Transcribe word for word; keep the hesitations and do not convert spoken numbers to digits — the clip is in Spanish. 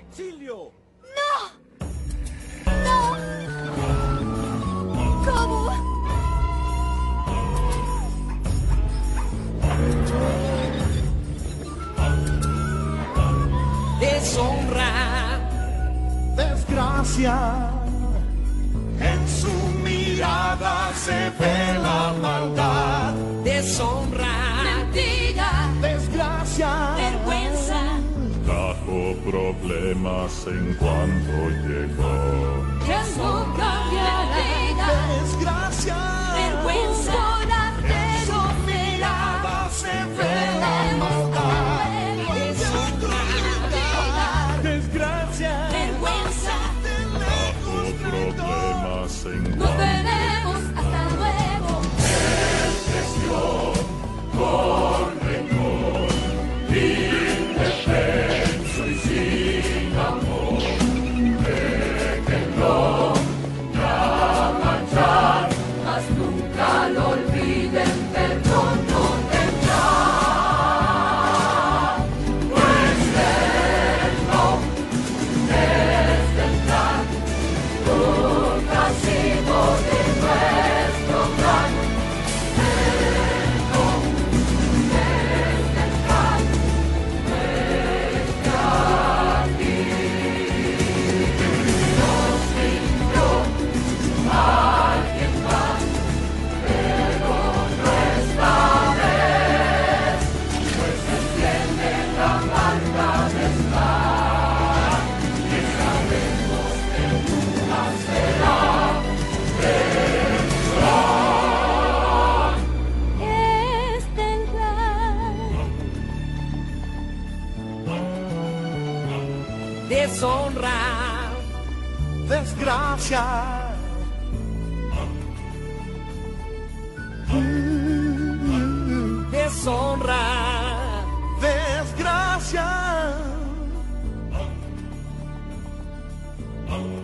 ¡Exilio! ¡No! ¡No! ¿Cómo? Deshonra, desgracia. En su mirada se ve la maldad. deshonra, Mentira, Desgracia. vergüenza, Trajo problemas en cuanto llegó. ya no cambiará. Desgracia. Vergüenza, En su mirada se ve la maldad. Desgracia. vergüenza, Trajo problemas en nos cuanto veremos, hasta luego. Mas nunca lo olviden, perdón no tendrá. Pues él no es del plan, nunca ha sido de nuestro plan. Él no es del plan, nuestra vida. Nos limpió alguien más, pero no esta vez, pues él tiene la marca de estar, y sabemos que nunca será este el plan. deshonra, Desgracia. deshonra, Desgracia.